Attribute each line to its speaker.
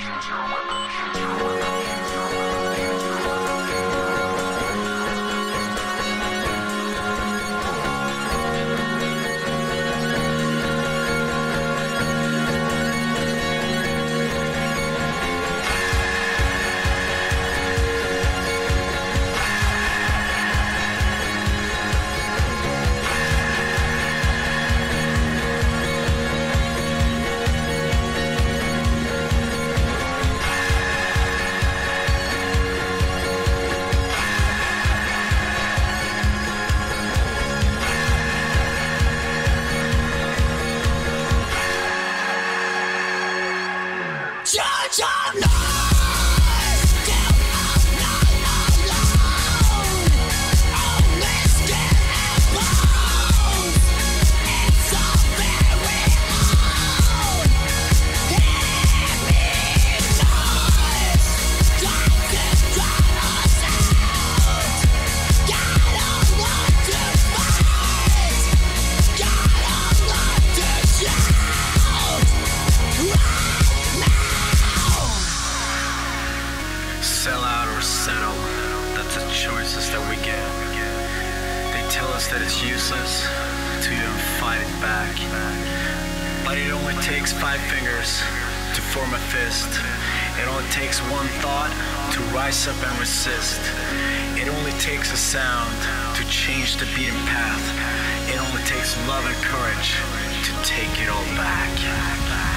Speaker 1: Sell out or settle, that's the choices that we get. They tell us that it's useless to even fight it back. But it only takes 5 fingers to form a fist. It only takes one thought to rise up and resist. It only takes a sound to change the beaten path. It only takes love and courage to take it all back.